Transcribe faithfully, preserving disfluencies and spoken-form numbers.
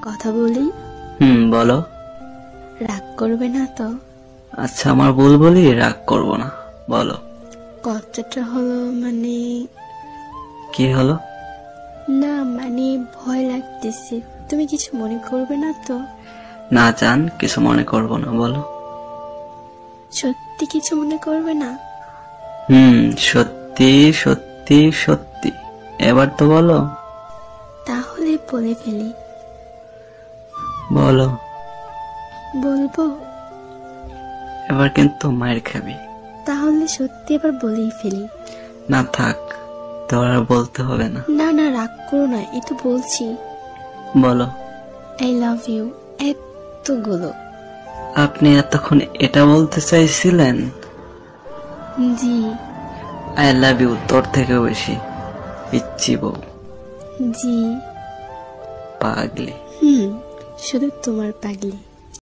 কথা বলি? হুম বলো। রাগ করবে না তো? আচ্ছা আমার ভুল বলি, রাগ করব না, বলো। কথাটা হলো মানে কি হলো? না মানে ভয় লাগতেছে, তুমি কিছু মনে করবে না তো? না জান, কিছু মনে করব না, বলো। সত্যি কিছু মনে করবে না? হুম সত্যি সত্যি সত্যি। এবার তো বলো। তাহলে বলে ফেলি। বলো। বলবো? এবার কিন্তু মায়ের খাবি। তাহলে সত্যি এবার বলেই ফেলি। না থাক, তোর আর বলতে হবে না। না না রাগ করো না, এই তো বলছি। বলো। I love you. এতগুলো। আপনি এতক্ষণ এটা বলতে চাইছিলেন? জি। আই লাভ ইউ তোর থেকেও বেশি, পিচ্ছি বউ। জি। পাগলি। হুম, শুধু তোমার পাগলি।